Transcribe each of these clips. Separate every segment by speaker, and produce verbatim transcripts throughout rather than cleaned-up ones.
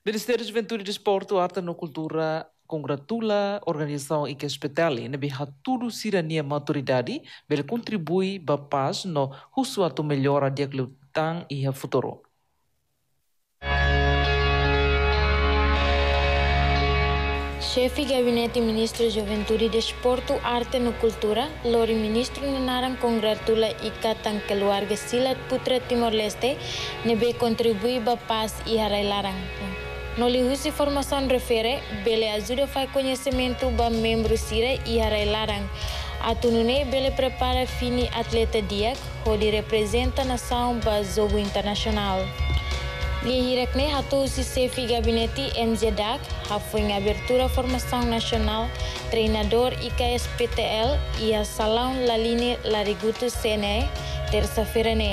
Speaker 1: Ministério de Juventude e Desporto, Arte e Cultura congratula a organização I K E Spetali na beha tudo cidadania maturidade para contribuir para a paz no russo a melhora de aglutan e a futuro.
Speaker 2: Chefe Gabinete Ministro de Juventude e Desporto, Arte e Cultura, Lori Ministro Nanarang congratula ikatan keluarga Silat Putra Timor-Leste nebe contribuir para a paz e harai larang. No lihusi formação refere, bele ajuda faz conhecimento para membros Sira e harai larang. Atunune bele prepara fini atleta diak, onde representa a nação para jogo internacional. Lihirekne hatu si Chefe Gabinete M Z D A C, foi em abertura formação nacional, treinador I K S P T L e a salão la linha Lariguto C N E, terça-feira né.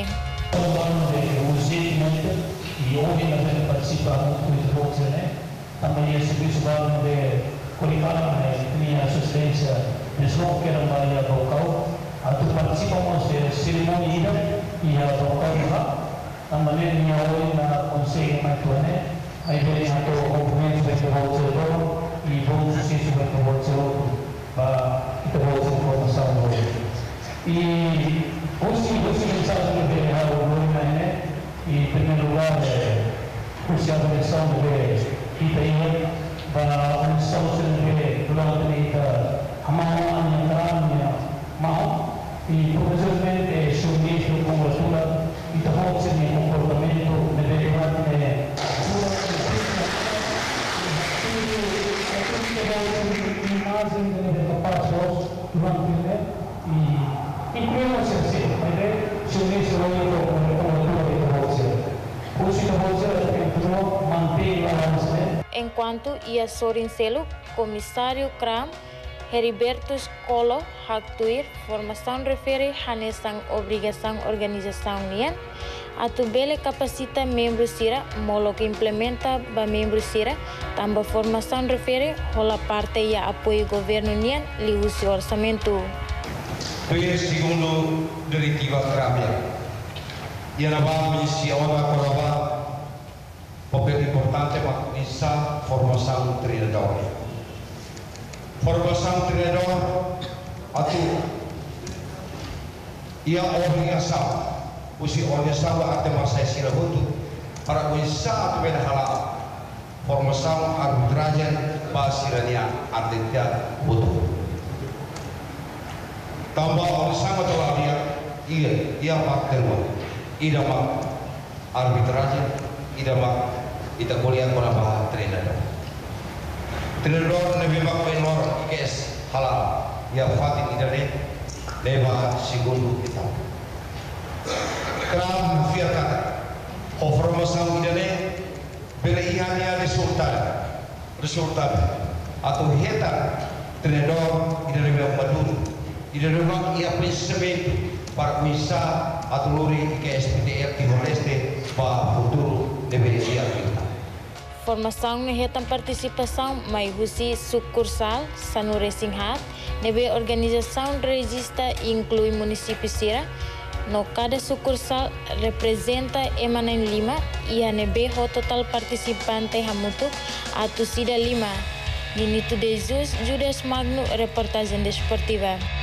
Speaker 3: E hoje nós participamos do boxe, né? Também esse principal de curriculum, né? Tinha assistência de som que era Maria Bocau. Atu participamos de cerimônia e a Bocau também tinha hoje na conselho matuane. Aí vem a to componente do boxe e bom sucesso do boxe para o boxe formação hoje. E hoje você mensagem que vem a hoje, né? E, em primeiro lugar, curso de avaliação de kita ini bahwa unsur sendiri dalam kita amalan yang ramai mau e profissionalmente subito con la sua kita forse di comportamento nell'elevante immagine delle capaci durante e il primo senso è subito con
Speaker 2: Enquanto ia Sorincelo, comissário Cram, Heriberto Colo, Haktuir, formação refere hanesang obrigação organização nian, atu bele capacita membros sira, molo que implementa ba membros sira, tamba formação refere, rola parte ia apoio governo nian, li usi orçamento.
Speaker 4: Per segundo direttiva Crabia. E a nova se ora corava papel importante para essa formação treinador. Formação treinador atu ia obrigação, usi obrigação até masa sila hutu para uisa atu beda halal formação arbitragem basirania atletia hutu. Tambah obrigação atu dia ia ia pakterwa. Idama arbitragem, idama ita kuliah kona bah treinador. Treinador nabi mak penor I K S halal ya fatin idane leva segundo kita. Kram fiakat ho formação idane bela ihania resultado resultado atau heta treinador idane mak madun idane mak ia pensamento para kuisa atuluri I K S P T L Timor-Leste para futuro deveria kita.
Speaker 2: Formação na retam participação mai husi sucursal Sanu Racing Hat, nebe organização regista inclui município Sira, no cada sucursal representa emanan lima e a nebe ho total participante hamutu atu sida lima. Ninitu de Jesus Judas Magno reportagem desportiva.